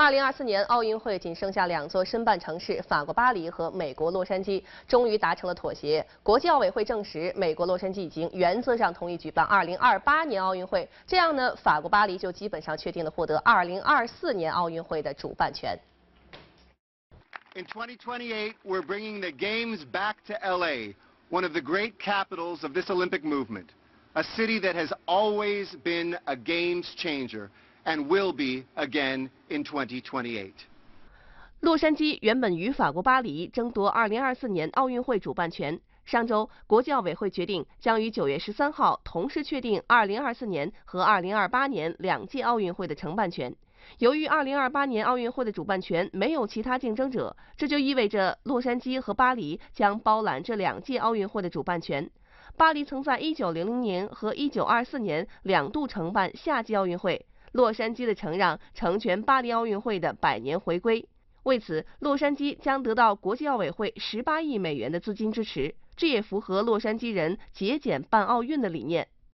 2024年奥运会仅剩下2座申办城市——法国巴黎和美国洛杉矶，终于达成了妥协。国际奥委会证实，美国洛杉矶已经原则上同意举办2028年奥运会。这样呢，法国巴黎就基本上确定了获得2024年奥运会的主办权。 In 2028, we're bringing the Games back to LA, one of the great capitals of this Olympic movement, a city that has always been a games changer and will be again in 2028. 洛杉矶原本与法国巴黎争夺2024年奥运会主办权。上周，国际奥委会决定将于9月13号同时确定2024年和2028年2届奥运会的承办权。由于2028年奥运会的主办权没有其他竞争者，这就意味着洛杉矶和巴黎将包揽这2届奥运会的主办权。巴黎曾在1900年和1924年2度承办夏季奥运会，洛杉矶的承让成全巴黎奥运会的100年回归。为此，洛杉矶将得到国际奥委会18亿美元的资金支持，这也符合洛杉矶人节俭办奥运的理念。